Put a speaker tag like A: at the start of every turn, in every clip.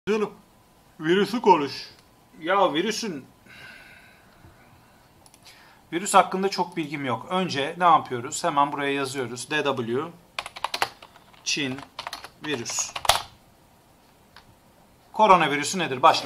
A: Canım, virüsü konuş. Ya virüs hakkında çok bilgim yok. Önce ne yapıyoruz? Hemen buraya yazıyoruz. DW Çin virüs. Koronavirüsü nedir? Başla.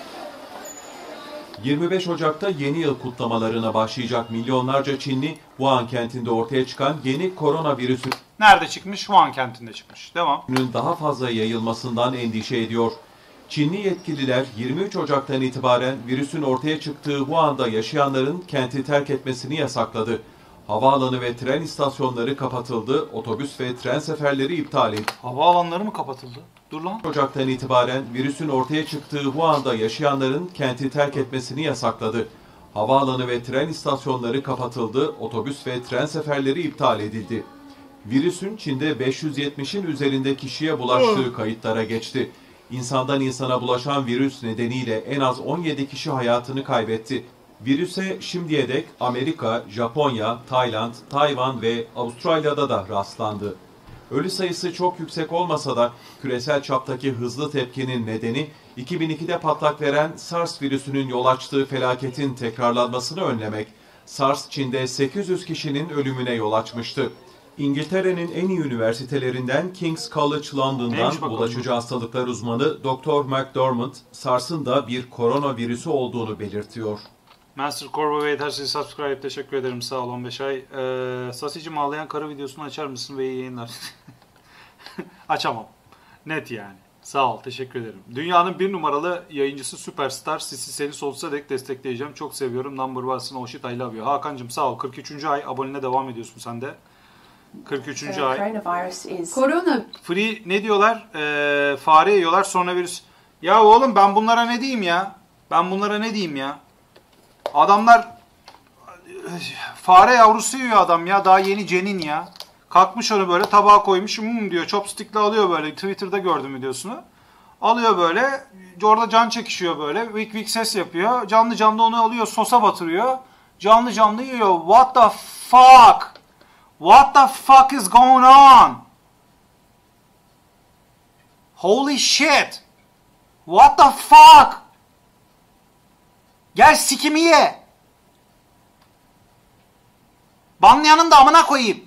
B: 25 Ocak'ta yeni yıl kutlamalarına başlayacak milyonlarca Çinli Wuhan kentinde ortaya çıkan yeni koronavirüsünün
A: Nerede çıkmış? Wuhan kentinde çıkmış. Devam.
B: daha fazla yayılmasından endişe ediyor. Çinli yetkililer 23 Ocak'tan itibaren virüsün ortaya çıktığı Wuhan'da yaşayanların kenti terk etmesini yasakladı. Havaalanı ve tren istasyonları kapatıldı, otobüs ve tren seferleri iptal edildi.
A: Havaalanları mı kapatıldı? Dur lan.
B: Ocak'tan itibaren virüsün ortaya çıktığı Wuhan'da yaşayanların kenti terk etmesini yasakladı. Havaalanı ve tren istasyonları kapatıldı, otobüs ve tren seferleri iptal edildi. Virüsün Çin'de 570'in üzerinde kişiye bulaştığı kayıtlara geçti. İnsandan insana bulaşan virüs nedeniyle en az 17 kişi hayatını kaybetti. Virüse şimdiye dek Amerika, Japonya, Tayland, Tayvan ve Avustralya'da da rastlandı. Ölü sayısı çok yüksek olmasa da küresel çaptaki hızlı tepkinin nedeni 2002'de patlak veren SARS virüsünün yol açtığı felaketin tekrarlanmasını önlemek. SARS Çin'de 800 kişinin ölümüne yol açmıştı. İngiltere'nin en iyi üniversitelerinden King's College London'dan bulaşıcı hastalıklar uzmanı Dr. McDermott, SARS'ın da bir koronavirüsü olduğunu belirtiyor.
A: Master Corvo ve yetersiz subscribe teşekkür ederim, sağ ol 15 ay. Sasicim ağlayan karı videosunu açar mısın ve iyi yayınlar? Açamam. Net yani. Sağ ol, teşekkür ederim. Dünyanın bir numaralı yayıncısı Süperstar. Seni sonsuza dek destekleyeceğim. Çok seviyorum. Number one'sın, oh shit, I love you. Hakan'cım sağ ol. 43. ay aboneliğine devam ediyorsun sen de. 43. ay.
C: Korona.
A: Free ne diyorlar? Fare yiyorlar sonra virüs. Ya oğlum ben bunlara ne diyeyim ya? Adamlar fare yavrusu yiyor adam ya. Daha yeni cenin ya. Kalkmış onu böyle tabağa koymuş. Diyor. Chopstick'le alıyor böyle. Twitter'da gördüm videosunu. Alıyor böyle. Orada can çekişiyor böyle. Vik vik ses yapıyor. Canlı canlı onu alıyor. Sosa batırıyor. Canlı canlı yiyor. What the fuck? What the fuck is going on? Holy shit. What the fuck? Gel sikimi ye. Banlayanın da amına koyayım.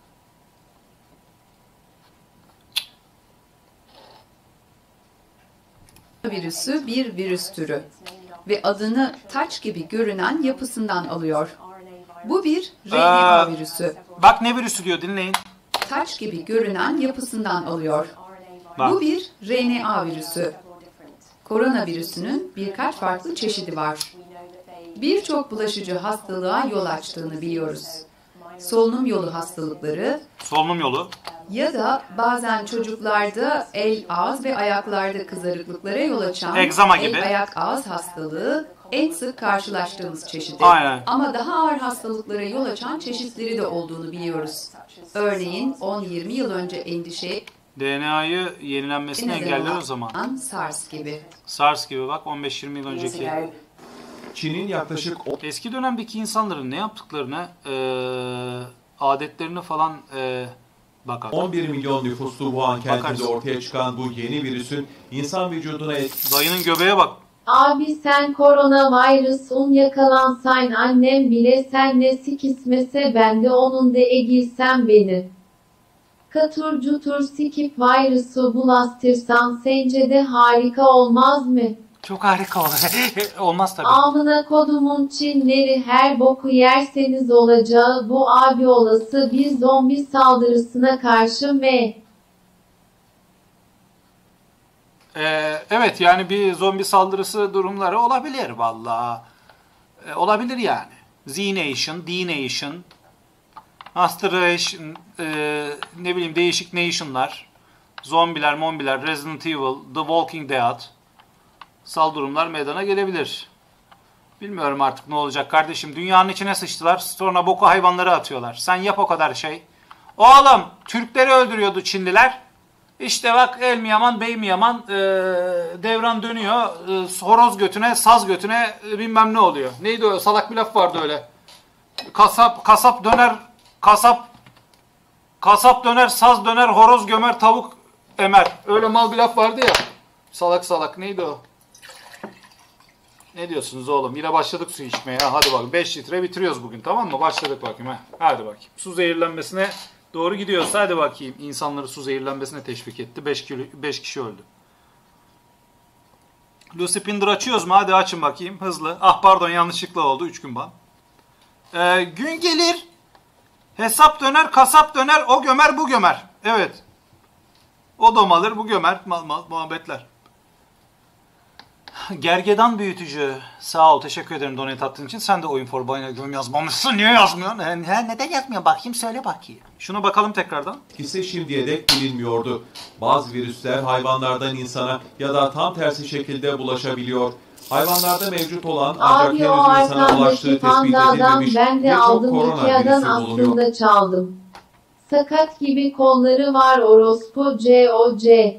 C: Virüsü bir virüs türü ve adını taç gibi görünen yapısından alıyor. Bu bir RNA virüsü.
A: Bak ne virüsü diyor, dinleyin.
C: Taç gibi görünen yapısından alıyor.
A: Bak.
C: Bu bir RNA virüsü. Koronavirüsünün birkaç farklı çeşidi var. Birçok bulaşıcı hastalığa yol açtığını biliyoruz. Solunum yolu hastalıkları,
A: Solunum yolu.
C: ya da bazen çocuklarda el, ağız ve ayaklarda kızarıklıklara yol açan
A: Egzama gibi.
C: el, ayak, ağız hastalığı en sık karşılaştığımız çeşidi.
A: Aynen.
C: Ama daha ağır hastalıklara yol açan çeşitleri de olduğunu biliyoruz. Örneğin 10-20 yıl önce endişe
A: DNA'yı yenilenmesini engeller o zaman.
C: SARS gibi.
A: SARS gibi bak 15-20 yıl önceki.
B: Çin'in yaklaşık
A: Eski dönemdeki insanların ne yaptıklarını, adetlerini falan bakalım.
B: 11 milyon nüfuslu Wuhan kentinde
A: Bakarsın.
B: ortaya çıkan bu yeni virüsün insan vücuduna
A: Dayının göbeğe bak.
D: Abi sen koronavirüsün yakalansayn annem bile senle sikismese ben de onun de egilsem beni. Katur cutur sikip virüsü bulastırsan sence de harika olmaz mı?
A: Çok harika olur. Olmaz tabii.
D: Amına kodumun Çinleri her boku yerseniz olacağı bu abi olası bir zombi saldırısına karşı mı?
A: Evet yani bir zombi saldırısı durumları olabilir vallahi. Olabilir yani. Z-Nation, D-Nation, Asteration, ne bileyim değişik nation'lar, zombiler, mombiler, Resident Evil, The Walking Dead durumlar meydana gelebilir. Bilmiyorum artık ne olacak kardeşim. Dünyanın içine sıçtılar. Sonra boku hayvanları atıyorlar. Sen yap o kadar şey. Oğlum Türkleri öldürüyordu Çinliler. İşte bak el mi yaman bey mi yaman devran dönüyor. Horoz götüne saz götüne bilmem ne oluyor. Neydi o salak bir laf vardı öyle. Kasap döner saz döner horoz gömer tavuk emer. Öyle mal bir laf vardı ya. Salak salak neydi o? Ne diyorsunuz oğlum? Yine başladık su içmeye. Hadi bak 5 litre bitiriyoruz bugün, tamam mı? Başladık bakayım ha. Hadi bakayım. Su zehirlenmesine doğru gidiyoruz. Hadi bakayım. İnsanları su zehirlenmesine teşvik etti. 5 kişi öldü. Lucy Pinder açıyoruz mu? Hadi açın bakayım. Hızlı. Ah pardon, yanlışlıkla oldu. 3 gün ban. Gün gelir. Hesap döner, kasap döner. O gömer, bu gömer. Evet. O domalır, bu gömer. Muhabbetler. Gergedan büyütücü. Sağ ol, teşekkür ederim donate attığın için. Sen de oyun for bayına göm yazmamışsın. Niye yazmıyorsun? Neden yazmıyor? Bakayım, söyle bakayım. Şuna bakalım tekrardan.
B: Etkisi şimdiye dek bilinmiyordu. Bazı virüsler hayvanlardan insana ya da tam tersi şekilde bulaşabiliyor. Hayvanlarda mevcut olan ancak
D: Abi
B: henüz
D: o
B: insana ulaştığı
D: arkamdaki
B: tespit
D: pandadan
B: edilmemiş
D: ben de
B: birçok
D: aldım, Ikea'dan
B: koronavirüsü bulunuyor.
D: aslında çaldım. Sakat gibi kolları var orospu COC.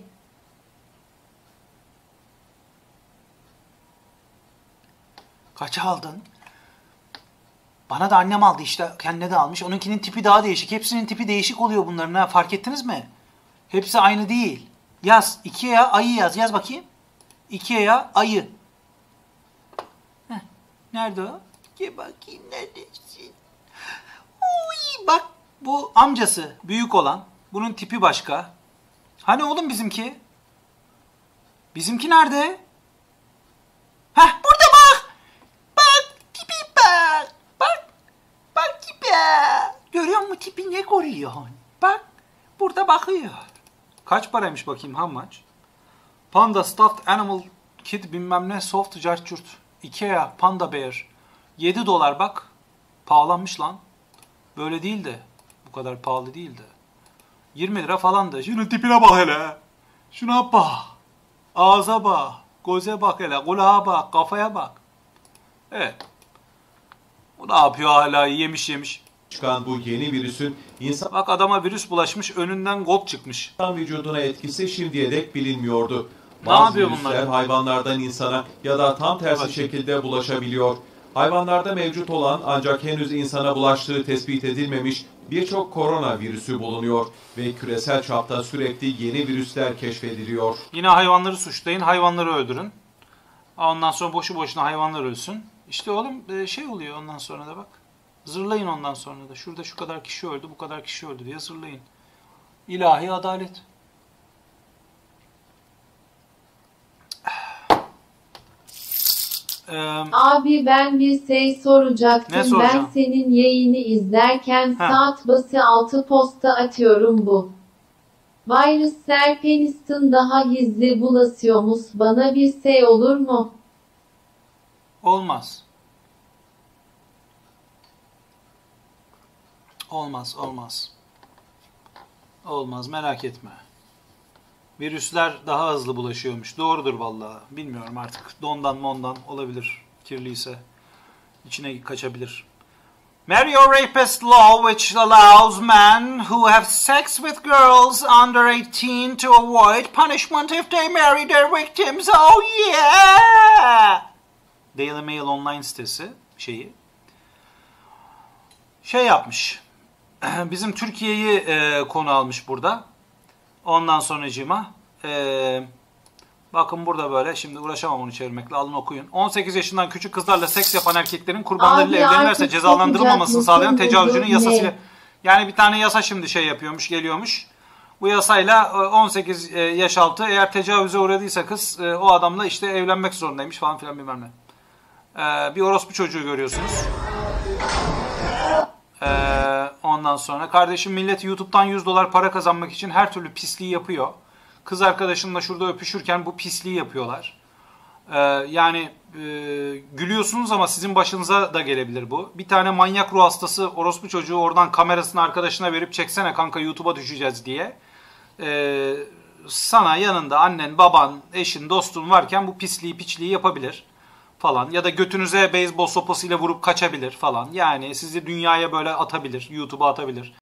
A: Kaça aldın? Bana da annem aldı işte. Kendine de almış. Onunkinin tipi daha değişik. Hepsinin tipi değişik oluyor bunların ha. Fark ettiniz mi? Hepsi aynı değil. Yaz. Ikea ayı yaz. Yaz bakayım. Ikea ayı. Heh. Nerede o? Gel bakayım, neredesin? Uy, bak bu amcası. Büyük olan. Bunun tipi başka. Hani oğlum bizimki? Bizimki nerede? Heh, burada bak. Bak tipi bak. Bak. Bak tipi. Görüyor musun tipi, ne görüyorsun? Bak. Burada bakıyor. Kaç paraymış bakayım, how much? Panda stuffed animal kit bilmem ne soft carchurt. Ikea panda bear. 7 dolar bak. Pahalanmış lan. Böyle değil de. Bu kadar pahalı değil de. 20 lira falandı. Şunun tipine bak hele. Şuna bak. Ağza bak. Göze bak hele. Kulağa bak. Kafaya bak. Evet. Bu ne yapıyor hala? Yemiş.
B: Çıkan bu yeni virüsün insan
A: Bak adama virüs bulaşmış. Önünden gold çıkmış.
B: vücuduna etkisi şimdiye dek bilinmiyordu.
A: Ne
B: Bazı
A: yapıyor
B: virüsler
A: bunlar?
B: hayvanlardan insana ya da tam tersi şekilde bulaşabiliyor. Hayvanlarda mevcut olan ancak henüz insana bulaştığı tespit edilmemiş birçok koronavirüsü bulunuyor ve küresel çapta sürekli yeni virüsler keşfediliyor.
A: Yine hayvanları suçlayın. Hayvanları öldürün. Ondan sonra boşu boşuna hayvanlar ölsün. İşte oğlum şey oluyor ondan sonra da bak. Zırlayın ondan sonra da. Şurada şu kadar kişi öldü, bu kadar kişi öldü diye zırlayın. İlahi adalet.
D: Abi ben bir şey soracaktım.
A: Ne soracaksın?
D: Ben senin yayını izlerken
A: Ha.
D: saat bası 6 posta atıyorum bu. Virüsler penistin daha gizli bulaşıyormuş. Bana bir şey olur mu?
A: Olmaz. Olmaz, merak etme. Virüsler daha hızlı bulaşıyormuş. Doğrudur vallahi. Bilmiyorum artık. Dondan mondan olabilir. Kirliyse içine kaçabilir. Marry or rapist law which allows men who have sex with girls under 18 to avoid punishment if they marry their victims. Oh yeah! Daily Mail online sitesi şey yapmış. Bizim Türkiye'yi konu almış burada. Ondan sonracığıma bakın burada böyle, şimdi uğraşamam onu çevirmekle, alın okuyun. 18 yaşından küçük kızlarla seks yapan erkeklerin kurbanlarıyla
D: Abi
A: evlenirse
D: artık
A: cezalandırılmamasını
D: yapacak
A: sağlayan
D: mısın
A: tecavüzcünün
D: bunu?
A: yasasıyla.
D: Ne?
A: Yani bir tane yasa şimdi şey yapıyormuş, geliyormuş. Bu yasayla 18 yaş altı eğer tecavüze uğradıysa kız o adamla işte evlenmek zorundaymış falan filan bilmem ne. Bir orospu çocuğu görüyorsunuz. Ondan sonra kardeşim millet YouTube'dan 100 dolar para kazanmak için her türlü pisliği yapıyor. Kız arkadaşınla şurada öpüşürken bu pisliği yapıyorlar. Yani gülüyorsunuz ama sizin başınıza da gelebilir bu. Bir tane manyak ruh hastası orospu çocuğu oradan kamerasını arkadaşına verip çeksene kanka YouTube'a düşeceğiz diye. Sana yanında annen, baban, eşin, dostun varken bu pisliği piçliği yapabilir falan. Ya da götünüze beyzbol sopasıyla vurup kaçabilir falan. Yani sizi dünyaya böyle atabilir, YouTube'a atabilir.